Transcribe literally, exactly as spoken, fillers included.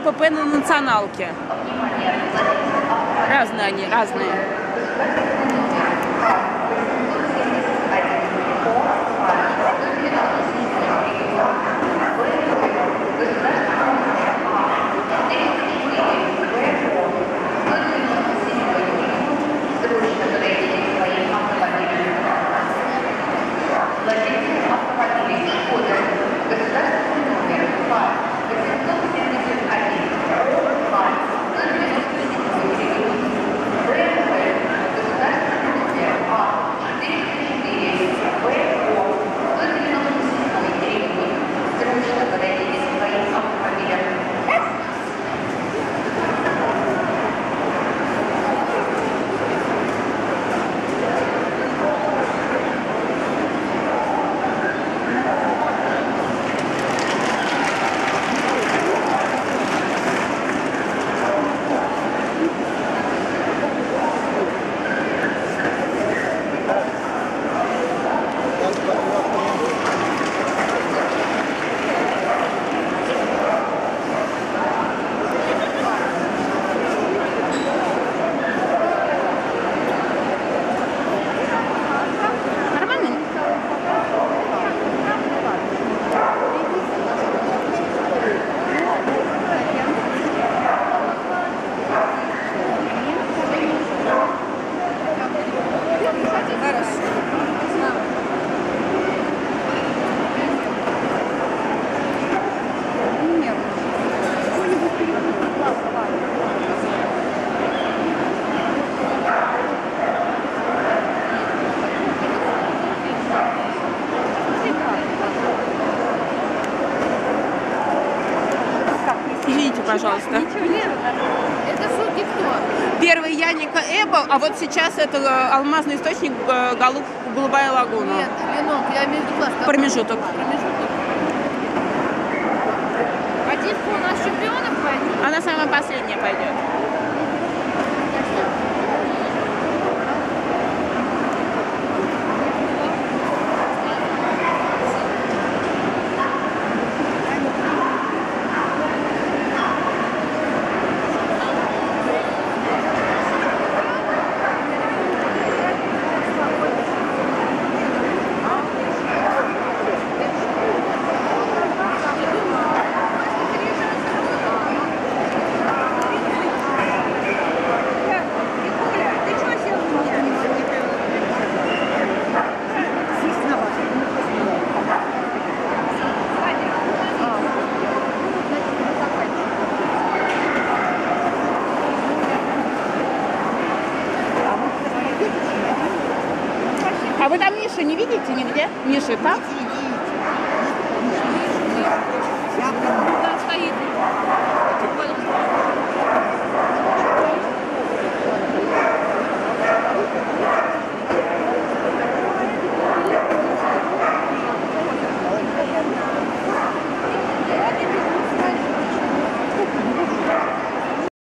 КПП на Националке. Разные они, разные. Извините, пожалуйста. Ничего, Лера, это шутки кто? Первый Яника Эббл, а вот сейчас это алмазный источник голуб, Голубая лагуна. Нет, венок, я имею в виду класс. Промежуток. Промежуток. Один у нас чемпионов пойдет? Она самая последняя пойдет. А вы там Мишу не видите нигде? Мишу там?